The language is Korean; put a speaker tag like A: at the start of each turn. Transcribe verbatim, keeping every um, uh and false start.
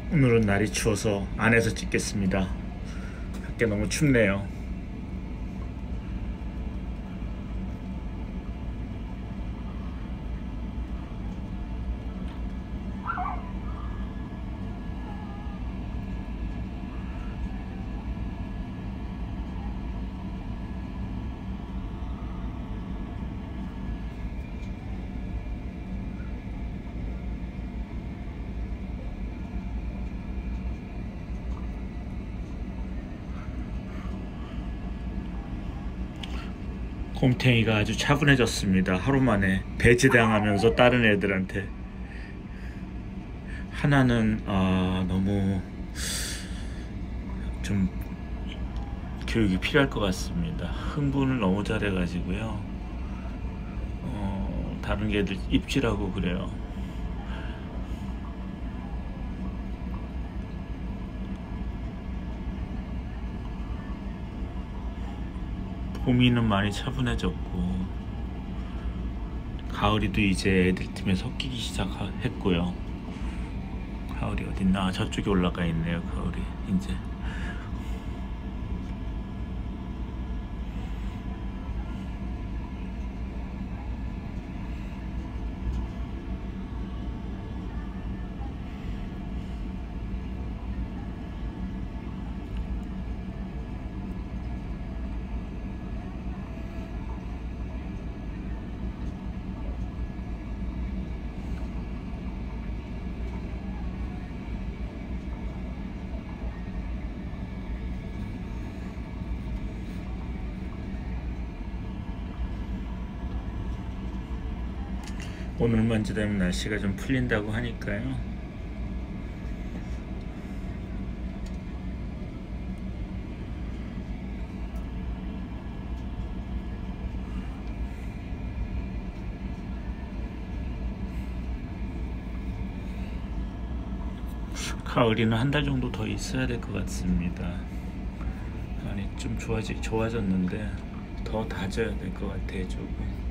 A: 오늘은 날이 추워서 안에서 찍겠습니다. 밖에 너무 춥네요. 곰탱이가 아주 차분해졌습니다. 하루 만에 배제당하면서 다른 애들한테. 하나는 아, 너무 좀 교육이 필요할 것 같습니다. 흥분을 너무 잘해가지고요. 어, 다른 개들 입질하고 그래요. 봄이는 많이 차분해졌고 가을이도 이제 애들 팀에 섞이기 시작했고요. 가을이 어딨나? 저쪽에 올라가 있네요. 가을이 이제. 오늘만 지나면 날씨가 좀 풀린다고 하니까요. 가을이는 한 달 정도 더 있어야 될 것 같습니다. 아니 좀 좋아지, 좋아졌는데 더 다져야 될 것 같아요. 조금.